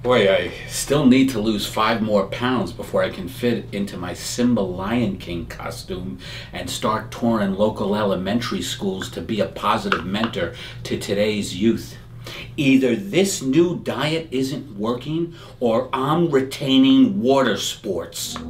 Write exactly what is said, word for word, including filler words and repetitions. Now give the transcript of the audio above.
Boy, I still need to lose five more pounds before I can fit into my Simba Lion King costume and start touring local elementary schools to be a positive mentor to today's youth. Either this new diet isn't working or I'm retaining water sports.